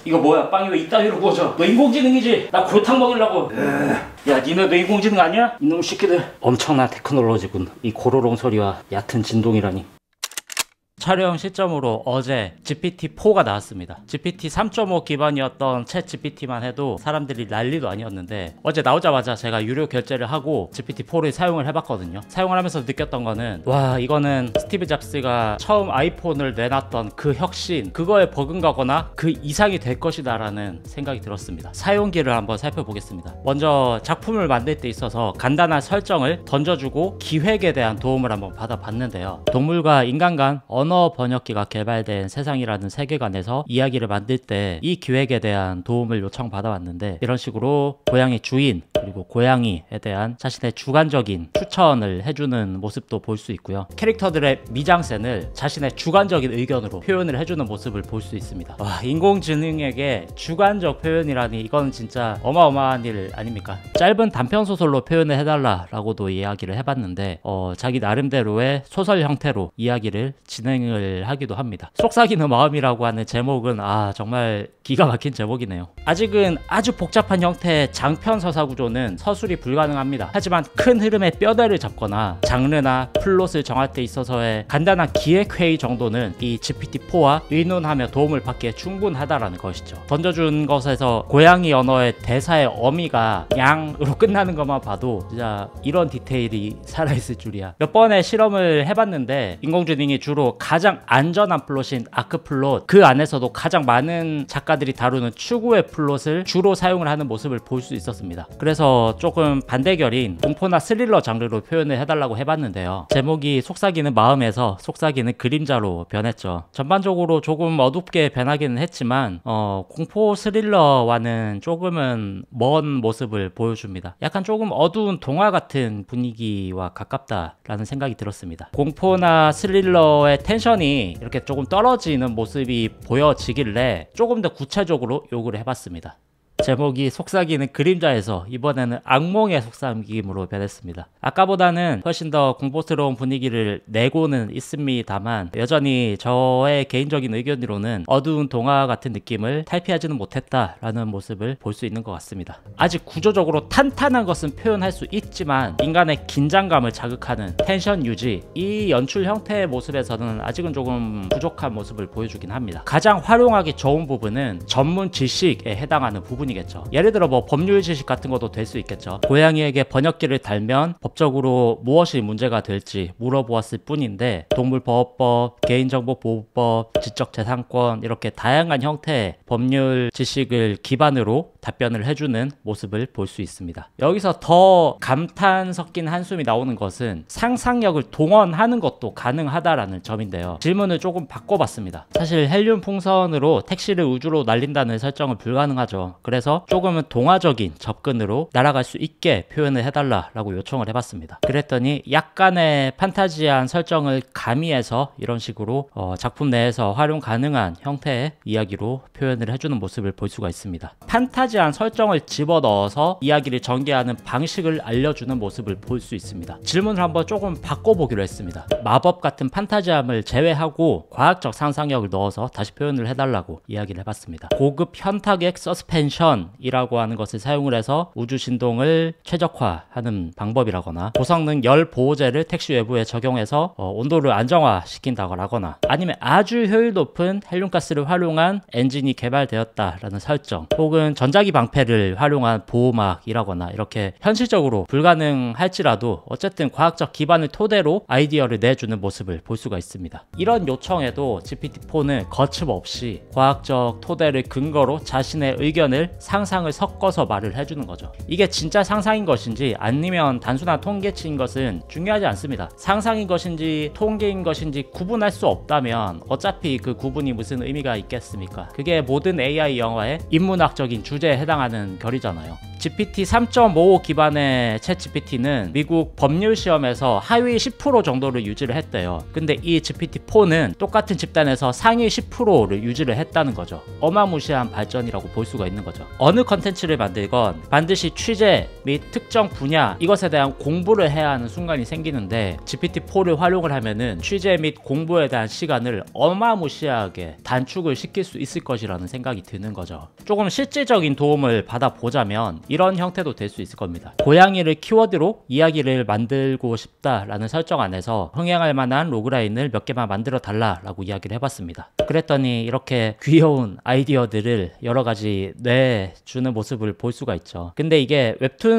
이거 뭐야? 빵이 왜 이따위로 구워져? 너 인공지능이지? 나 골탕 먹이려고. 야, 니네도 인공지능 아니야? 이놈 새끼들. 엄청난 테크놀로지군. 이 고로롱 소리와 얕은 진동이라니. 촬영 시점으로 어제 GPT-4가 나왔습니다. GPT 3.5 기반이었던 챗 GPT만 해도 사람들이 난리도 아니었는데 어제 나오자마자 제가 유료 결제를 하고 GPT-4를 사용을 해봤거든요. 사용을 하면서 느꼈던 거는 와, 이거는 스티브 잡스가 처음 아이폰을 내놨던 그 혁신, 그거에 버금가거나 그 이상이 될 것이다 라는 생각이 들었습니다. 사용기를 한번 살펴보겠습니다. 먼저 작품을 만들 때 있어서 간단한 설정을 던져주고 기획에 대한 도움을 한번 받아봤는데요. 동물과 인간 간 언어 번역기가 개발된 세상이라는 세계관에서 이야기를 만들 때 이 기획에 대한 도움을 요청받아 왔는데, 이런 식으로 고양이 주인 그리고 고양이에 대한 자신의 주관적인 추천을 해주는 모습도 볼 수 있고요. 캐릭터들의 미장센을 자신의 주관적인 의견으로 표현을 해주는 모습을 볼 수 있습니다. 와, 인공지능에게 주관적 표현이라니 이건 진짜 어마어마한 일 아닙니까? 짧은 단편 소설로 표현을 해달라 라고도 이야기를 해봤는데 자기 나름대로의 소설 형태로 이야기를 진행을 하기도 합니다. 속삭이는 마음이라고 하는 제목은 정말 기가 막힌 제목이네요. 아직은 아주 복잡한 형태의 장편 서사 구조는 서술이 불가능합니다. 하지만 큰 흐름의 뼈대를 잡거나 장르나 플롯을 정할 때 있어서의 간단한 기획회의 정도는 이 GPT-4와 의논하며 도움을 받기에 충분하다라는 것이죠. 던져준 것에서 고양이 언어의 대사의 어미가 양으로 끝나는 것만 봐도 진짜 이런 디테일이 살아있을 줄이야. 몇 번의 실험을 해봤는데 인공지능이 주로 가장 안전한 플롯인 아크 플롯, 그 안에서도 가장 많은 작가들이 다루는 추구의 플롯을 주로 사용을 하는 모습을 볼 수 있었습니다. 그래서 조금 반대결인 공포나 스릴러 장르로 표현을 해달라고 해봤는데요. 제목이 속삭이는 마음에서 속삭이는 그림자로 변했죠. 전반적으로 조금 어둡게 변하기는 했지만 공포 스릴러와는 조금은 먼 모습을 보여줍니다. 약간 조금 어두운 동화 같은 분위기와 가깝다라는 생각이 들었습니다. 공포나 스릴러의 텐션이 이렇게 조금 떨어지는 모습이 보여지길래 조금 더 구체적으로 요구를 해봤습니다. 제목이 속삭이는 그림자에서 이번에는 악몽의 속삭임으로 변했습니다. 아까보다는 훨씬 더 공포스러운 분위기를 내고는 있습니다만 여전히 저의 개인적인 의견으로는 어두운 동화 같은 느낌을 탈피하지는 못했다라는 모습을 볼 수 있는 것 같습니다. 아직 구조적으로 탄탄한 것은 표현할 수 있지만 인간의 긴장감을 자극하는 텐션 유지, 이 연출 형태의 모습에서는 아직은 조금 부족한 모습을 보여주긴 합니다. 가장 활용하기 좋은 부분은 전문 지식에 해당하는 부분이 겠죠. 예를 들어 법률 지식 같은 것도 될 수 있겠죠. 고양이에게 번역기를 달면 법적으로 무엇이 문제가 될지 물어보았을 뿐인데 동물보호법, 개인정보보호법, 지적재산권 이렇게 다양한 형태의 법률 지식을 기반으로 답변을 해주는 모습을 볼 수 있습니다. 여기서 더 감탄 섞인 한숨이 나오는 것은 상상력을 동원하는 것도 가능하다라는 점인데요. 질문을 조금 바꿔봤습니다. 사실 헬륨 풍선으로 택시를 우주로 날린다는 설정은 불가능하죠. 그래서 조금은 동화적인 접근으로 날아갈 수 있게 표현을 해달라고 요청을 해봤습니다. 그랬더니 약간의 판타지한 설정을 가미해서 이런 식으로 작품 내에서 활용 가능한 형태의 이야기로 표현을 해주는 모습을 볼 수가 있습니다. 판타지한 설정을 집어넣어서 이야기를 전개하는 방식을 알려주는 모습을 볼 수 있습니다. 질문을 한번 조금 바꿔보기로 했습니다. 마법 같은 판타지함을 제외하고 과학적 상상력을 넣어서 다시 표현을 해달라고 이야기를 해봤습니다. 고급 현타격 서스펜션 이라고 하는 것을 사용을 해서 우주 진동을 최적화하는 방법이라거나 고성능 열 보호제를 택시 외부에 적용해서 온도를 안정화시킨다거나 아니면 아주 효율 높은 헬륨가스를 활용한 엔진이 개발되었다라는 설정, 혹은 전자기 방패를 활용한 보호막이라거나 이렇게 현실적으로 불가능할지라도 어쨌든 과학적 기반을 토대로 아이디어를 내주는 모습을 볼 수가 있습니다. 이런 요청에도 GPT-4는 거침없이 과학적 토대를 근거로 자신의 의견을 상상을 섞어서 말을 해주는 거죠. 이게 진짜 상상인 것인지 아니면 단순한 통계치인 것은 중요하지 않습니다. 상상인 것인지 통계인 것인지 구분할 수 없다면 어차피 그 구분이 무슨 의미가 있겠습니까? 그게 모든 AI 영화의 인문학적인 주제에 해당하는 결이잖아요. GPT 3.5 기반의 챗GPT는 미국 법률 시험에서 하위 10% 정도를 유지를 했대요. 근데 이 GPT-4는 똑같은 집단에서 상위 10%를 유지를 했다는 거죠. 어마무시한 발전이라고 볼 수가 있는 거죠. 어느 컨텐츠를 만들건 반드시 취재 및 특정 분야 이것에 대한 공부를 해야 하는 순간이 생기는데 GPT-4를 활용을 하면은 취재 및 공부에 대한 시간을 어마무시하게 단축을 시킬 수 있을 것이라는 생각이 드는 거죠. 조금 실질적인 도움을 받아보자면 이런 형태도 될 수 있을 겁니다. 고양이를 키워드로 이야기를 만들고 싶다라는 설정 안에서 흥행할 만한 로그라인을 몇 개만 만들어 달라라고 이야기를 해봤습니다. 그랬더니 이렇게 귀여운 아이디어들을 여러 가지 내주는 모습을 볼 수가 있죠. 근데 이게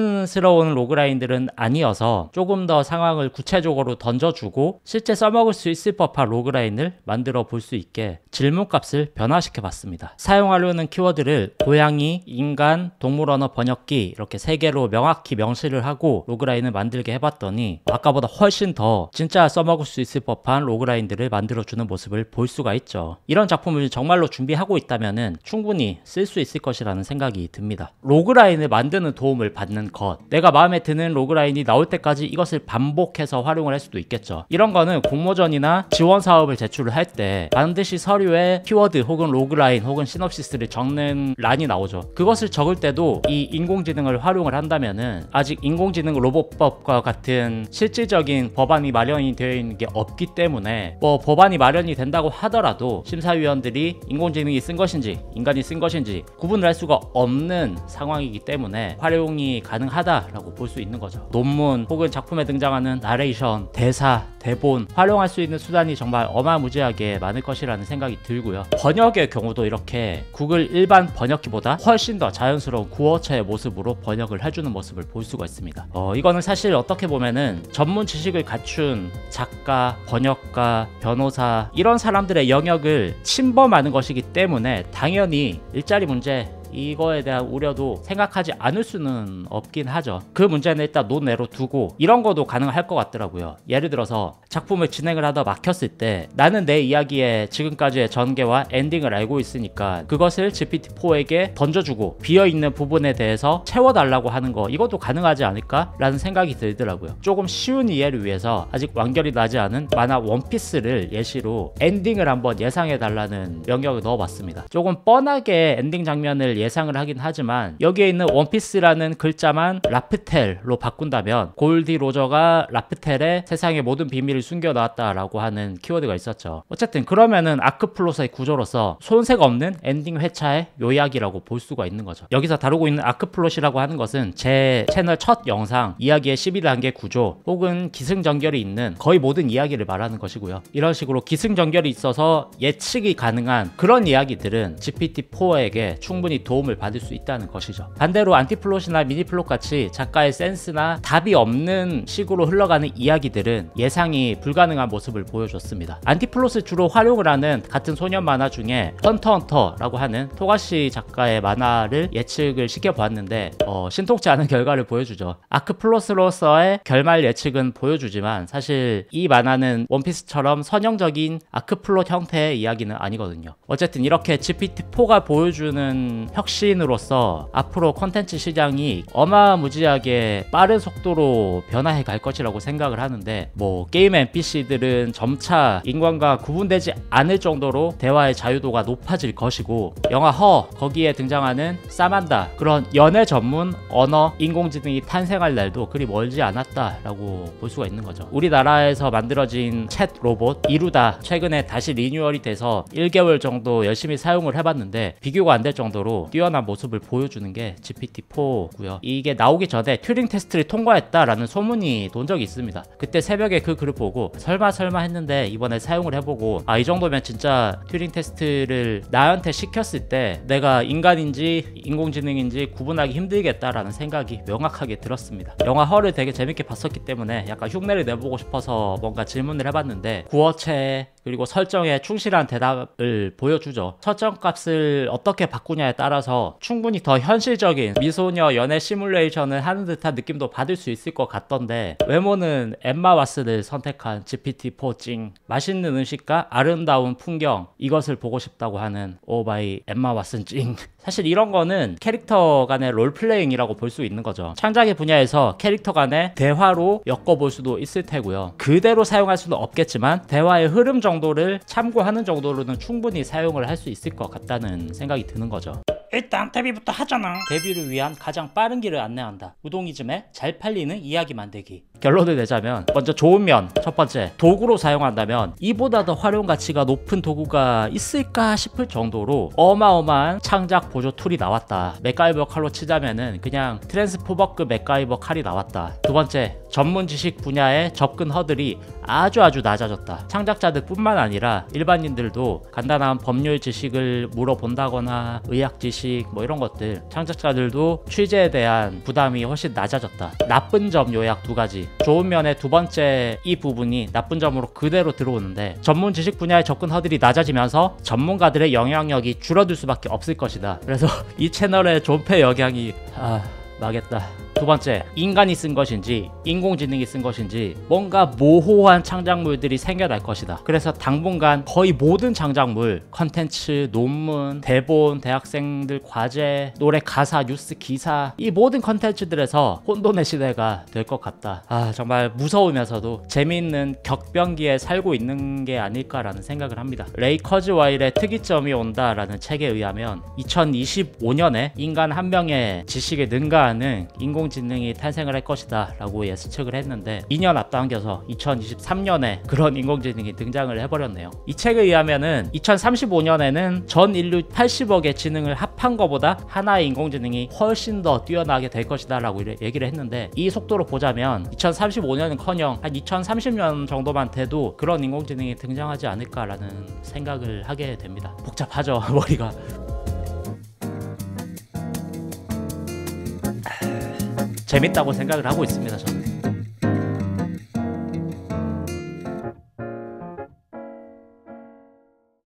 웹툰스러운 로그라인들은 아니어서 조금 더 상황을 구체적으로 던져주고 실제 써먹을 수 있을 법한 로그라인을 만들어 볼 수 있게 질문값을 변화시켜 봤습니다. 사용하려는 키워드를 고양이, 인간, 동물 언어 번역기 이렇게 세 개로 명확히 명시를 하고 로그라인을 만들게 해봤더니 아까보다 훨씬 더 진짜 써먹을 수 있을 법한 로그라인들을 만들어주는 모습을 볼 수가 있죠. 이런 작품을 정말로 준비하고 있다면 충분히 쓸 수 있을 것이라는 생각이 듭니다. 로그라인을 만드는 도움을 받는 것, 내가 마음에 드는 로그라인이 나올 때까지 이것을 반복해서 활용을 할 수도 있겠죠. 이런 거는 공모전이나 지원 사업을 제출을 할 때 반드시 서류에 키워드 혹은 로그라인 혹은 시놉시스를 적는 란이 나오죠. 그것을 적을 때도 이 인공지능을 활용을 한다면은 아직 인공지능 로봇법과 같은 실질적인 법안이 마련이 되어 있는 게 없기 때문에 뭐 법안이 마련이 된다고 하더라도 심사위원들이 인공지능이 쓴 것인지 인간이 쓴 것인지 구분을 할 수가 없는 상황이기 때문에 활용이 가능하다라고 볼 수 있는 거죠. 논문 혹은 작품에 등장하는 나레이션, 대사, 대본 활용할 수 있는 수단이 정말 어마무지하게 많을 것이라는 생각이 들고요. 번역의 경우도 이렇게 구글 일반 번역기보다 훨씬 더 자연스러운 구어체의 모습으로 번역을 해주는 모습을 볼 수가 있습니다. 이거는 사실 어떻게 보면은 전문 지식을 갖춘 작가, 번역가, 변호사 이런 사람들의 영역을 침범하는 것이기 때문에 당연히 일자리 문제 이거에 대한 우려도 생각하지 않을 수는 없긴 하죠. 그 문제는 일단 논외로 두고 이런 것도 가능할 것 같더라고요. 예를 들어서 작품을 진행을 하다 막혔을 때 나는 내 이야기의 지금까지의 전개와 엔딩을 알고 있으니까 그것을 GPT-4에게 던져주고 비어있는 부분에 대해서 채워달라고 하는 거 이것도 가능하지 않을까? 라는 생각이 들더라고요. 조금 쉬운 이해를 위해서 아직 완결이 나지 않은 만화 원피스를 예시로 엔딩을 한번 예상해달라는 영역을 넣어봤습니다. 조금 뻔하게 엔딩 장면을 예상을 하긴 하지만 여기에 있는 원피스라는 글자만 라프텔로 바꾼다면 골디 로저가 라프텔에 세상의 모든 비밀을 숨겨놨다라고 하는 키워드가 있었죠. 어쨌든 그러면은 아크플롯의 구조로서 손색 없는 엔딩 회차의 요약이라고 볼 수가 있는 거죠. 여기서 다루고 있는 아크플롯이라고 하는 것은 제 채널 첫 영상 이야기의 12단계 구조 혹은 기승전결이 있는 거의 모든 이야기를 말하는 것이고요. 이런 식으로 기승전결이 있어서 예측이 가능한 그런 이야기들은 GPT-4에게 충분히 도움을 받을 수 있다는 것이죠. 반대로 안티플롯이나 미니플롯 같이 작가의 센스나 답이 없는 식으로 흘러가는 이야기들은 예상이 불가능한 모습을 보여줬습니다. 안티플롯을 주로 활용을 하는 같은 소년 만화 중에 헌터헌터라고 하는 토가시 작가의 만화를 예측을 시켜보았는데 신통치 않은 결과를 보여주죠. 아크플롯으로서의 결말 예측은 보여주지만 사실 이 만화는 원피스처럼 선형적인 아크플롯 형태의 이야기는 아니거든요. 어쨌든 이렇게 GPT-4가 보여주는 혁신으로서 앞으로 콘텐츠 시장이 어마무지하게 빠른 속도로 변화해 갈 것이라고 생각을 하는데 뭐 게임 NPC들은 점차 인간과 구분되지 않을 정도로 대화의 자유도가 높아질 것이고 영화 허 거기에 등장하는 사만다 그런 연애 전문 언어 인공지능이 탄생할 날도 그리 멀지 않았다라고 볼 수가 있는 거죠. 우리나라에서 만들어진 챗 로봇 이루다 최근에 다시 리뉴얼이 돼서 1개월 정도 열심히 사용을 해봤는데 비교가 안 될 정도로 뛰어난 모습을 보여주는 게 GPT-4고요. 이게 나오기 전에 튜링 테스트를 통과했다라는 소문이 돈 적이 있습니다. 그때 새벽에 그 글을 보고 설마 했는데 이번에 사용을 해보고 이 정도면 진짜 튜링 테스트를 나한테 시켰을 때 내가 인간인지 인공지능인지 구분하기 힘들겠다라는 생각이 명확하게 들었습니다. 영화 허를 되게 재밌게 봤었기 때문에 약간 흉내를 내보고 싶어서 뭔가 질문을 해봤는데 구어체의 그리고 설정에 충실한 대답을 보여주죠. 설정값을 어떻게 바꾸냐에 따라서 충분히 더 현실적인 미소녀 연애 시뮬레이션을 하는 듯한 느낌도 받을 수 있을 것 같던데, 외모는 엠마 왓슨을 선택한 GPT-4 찡. 맛있는 음식과 아름다운 풍경, 이것을 보고 싶다고 하는 오바이 엠마 왓슨 찡. 사실 이런 거는 캐릭터 간의 롤플레잉이라고 볼 수 있는 거죠. 창작의 분야에서 캐릭터 간의 대화로 엮어볼 수도 있을 테고요. 그대로 사용할 수는 없겠지만 대화의 흐름 정도를 참고하는 정도로는 충분히 사용을 할 수 있을 것 같다는 생각이 드는 거죠. 일단 데뷔부터 하잖아. 데뷔를 위한 가장 빠른 길을 안내한다. 우동이즘에 잘 팔리는 이야기 만들기. 결론을 내자면, 먼저 좋은 면, 첫 번째, 도구로 사용한다면 이보다 더 활용 가치가 높은 도구가 있을까 싶을 정도로 어마어마한 창작 보조 툴이 나왔다. 맥가이버 칼로 치자면은 그냥 트랜스포머급 맥가이버 칼이 나왔다. 두 번째, 전문 지식 분야의 접근 허들이 아주 낮아졌다. 창작자들 뿐만 아니라 일반인들도 간단한 법률 지식을 물어본다거나 의학 지식 뭐 이런 것들, 창작자들도 취재에 대한 부담이 훨씬 낮아졌다. 나쁜 점 요약 두 가지. 좋은 면의 두 번째 이 부분이 나쁜 점으로 그대로 들어오는데, 전문 지식 분야의 접근 허들이 낮아지면서 전문가들의 영향력이 줄어들 수밖에 없을 것이다. 그래서 이 채널의 존폐 영향이 망했다. 두 번째, 인간이 쓴 것인지 인공지능이 쓴 것인지 뭔가 모호한 창작물들이 생겨날 것이다. 그래서 당분간 거의 모든 창작물, 컨텐츠, 논문, 대본, 대학생들 과제, 노래 가사, 뉴스 기사, 이 모든 컨텐츠들에서 혼돈의 시대가 될 것 같다. 정말 무서우면서도 재미있는 격변기에 살고 있는 게 아닐까라는 생각을 합니다. 레이 커즈와일의 특이점이 온다라는 책에 의하면 2025년에 인간 한 명의 지식에 능가하는 인공지능이 탄생을 할 것이다 라고 예측을 했는데, 2년 앞당겨서 2023년에 그런 인공지능이 등장을 해버렸네요. 이 책에 의하면은 2035년에는 전 인류 80억의 지능을 합한 것보다 하나의 인공지능이 훨씬 더 뛰어나게 될 것이다 라고 얘기를 했는데, 이 속도로 보자면 2035년은커녕 한 2030년 정도만 돼도 그런 인공지능이 등장하지 않을까라는 생각을 하게 됩니다. 복잡하죠, 머리가. 재밌다고 생각을 하고 있습니다, 저는.